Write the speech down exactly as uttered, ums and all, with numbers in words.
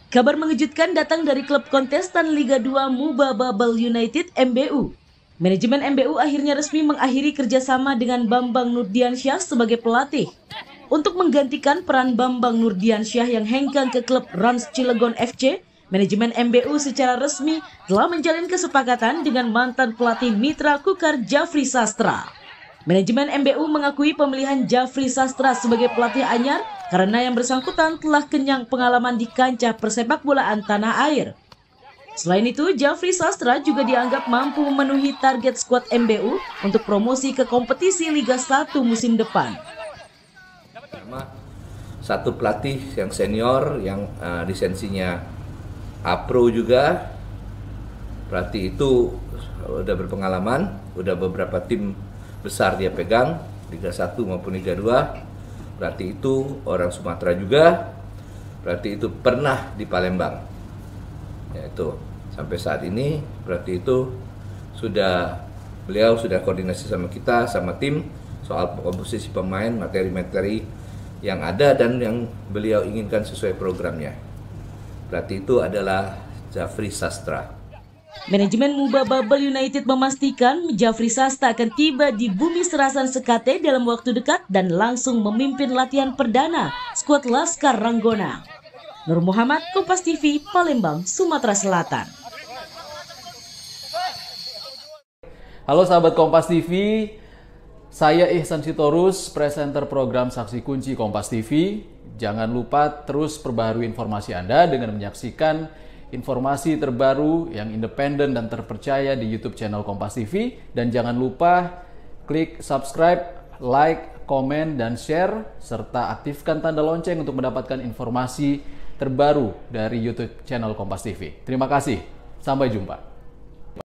Kabar mengejutkan datang dari klub kontestan Liga dua Muba Babel United M B U. Manajemen M B U akhirnya resmi mengakhiri kerjasama dengan Bambang Nurdiansyah sebagai pelatih. Untuk menggantikan peran Bambang Nurdiansyah yang hengkang ke klub Rans Cilegon F C, manajemen M B U secara resmi telah menjalin kesepakatan dengan mantan pelatih mitra Kukar Jafri Sastra. Manajemen M B U mengakui pemilihan Jafri Sastra sebagai pelatih anyar karena yang bersangkutan telah kenyang pengalaman di kancah persepak bolaan tanah air. Selain itu, Jafri Sastra juga dianggap mampu memenuhi target skuad M B U untuk promosi ke kompetisi Liga satu musim depan. Satu pelatih yang senior, yang uh, lisensinya A-Pro juga. Pelatih itu udah berpengalaman, udah beberapa tim besar dia pegang, Liga satu maupun Liga dua. Pelatih itu orang Sumatera juga. Pelatih itu pernah di Palembang. Yaitu sampai saat ini pelatih itu sudah beliau sudah koordinasi sama kita, sama tim soal komposisi pemain, materi-materi yang ada dan yang beliau inginkan sesuai programnya. Pelatih itu adalah Jafri Sastra. Manajemen Muba Babel United memastikan Jafri Sastra akan tiba di Bumi Serasan Sekate dalam waktu dekat dan langsung memimpin latihan perdana skuad Laskar Ranggona. Nur Muhammad, Kompas T V, Palembang, Sumatera Selatan. Halo sahabat Kompas T V, saya Ihsan Sitorus, presenter program Saksi Kunci Kompas T V. Jangan lupa terus perbaharui informasi Anda dengan menyaksikan informasi terbaru yang independen dan terpercaya di YouTube channel Kompas T V. Dan jangan lupa klik subscribe, like, komen, dan share, serta aktifkan tanda lonceng untuk mendapatkan informasi terbaru dari YouTube channel Kompas T V. Terima kasih, sampai jumpa.